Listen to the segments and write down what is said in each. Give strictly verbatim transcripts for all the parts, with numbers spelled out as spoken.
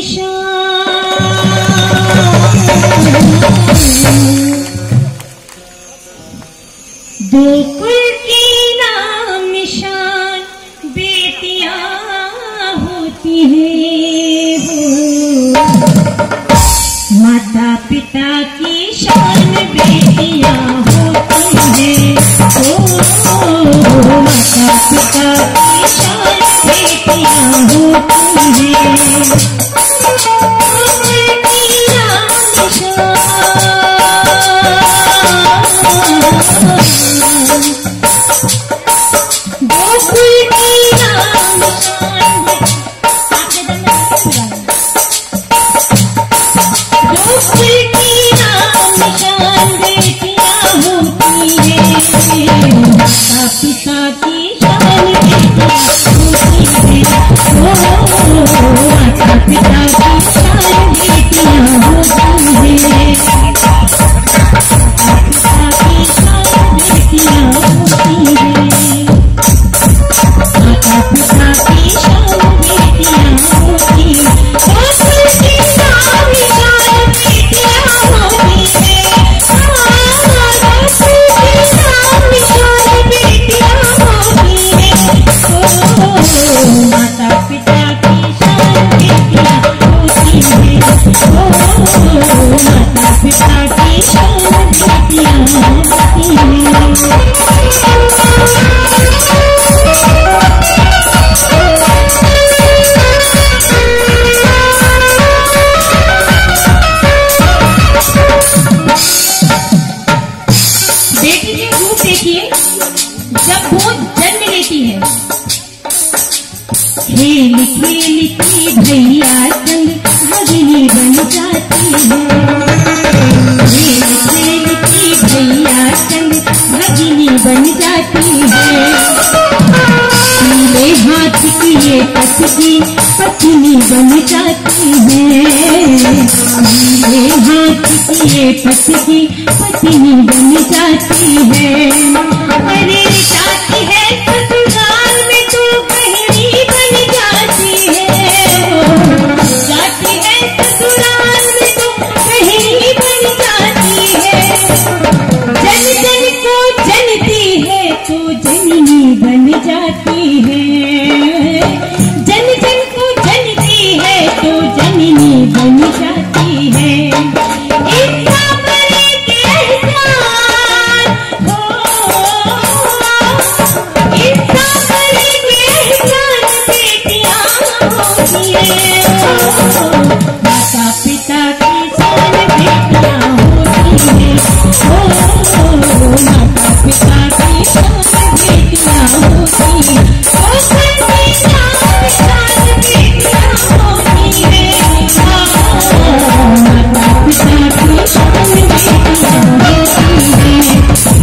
गोकुल की नाम निशान बेटियां होती हैं वो, माता पिता की शान बेटियां होती हैं ओ, माता पिता की शान बेटियां होती हैं। जब वो जन्म लेती है, खेल खेल के भैया संग भगिनी बन जाती है, खेल खेल के भैया संग भगिनी बन जाती है, पीले हाथ की ये पत्नी पत्नी बन जाती है, पीले हाथ की ये पत्नी पत्नी बन जाती है। अरे जाती है ससुराल में तो बहनी बन जाती है, जाती है ससुराल में तो बहनी बन जाती है, जन जन को जनती है तो जननी बन जाती है, जन जन को जनती है तो जननी बन जाती है। माता पिता की शान बेटियां होती हैं ओ, माता पिता की शान बेटियां होती हैं, गोकुल की नाम शान बेटियां होती हैं, माता पिता की शान बेटियां होती हैं।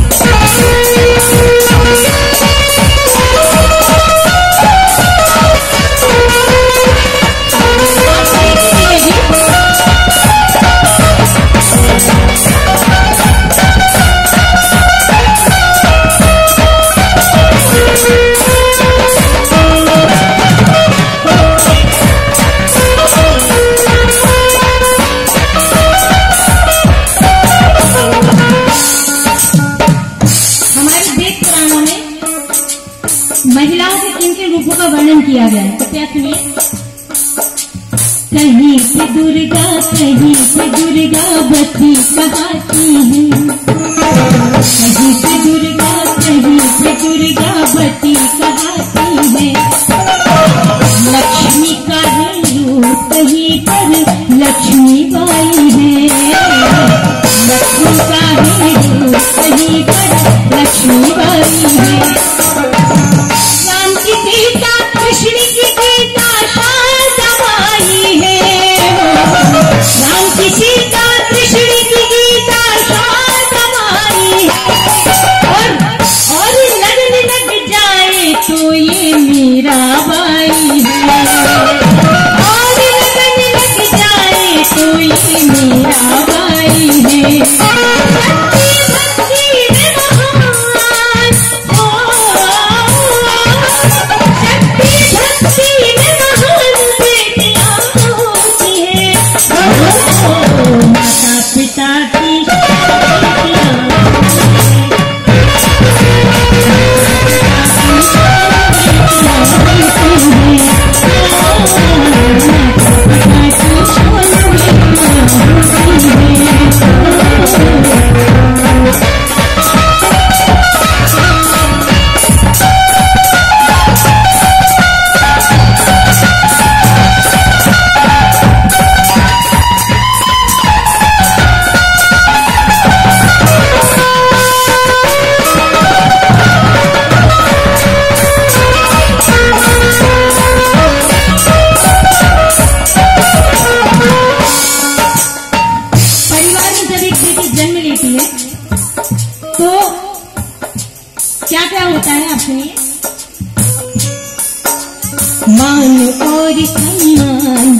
महिलाओं के किन किन रूपों का वर्णन किया गया है, कृपया सुनिए। कहीं से दुर्गा कहीं से दुर्गा बती कहाती है, कहीं से दुर्गा कहीं से दुर्गा बती कहाती है, लक्ष्मी का है रूप कहीं पर लक्ष्मी बाई है, लक्ष्मी का है रूप कहीं पर लक्ष्मी बाई है, सीता कृष्ण की गीता शांतबाई है, राम की सीता कृष्ण की गीता शांतबाई है, और और लगन लग जाए तो ये मेरा मान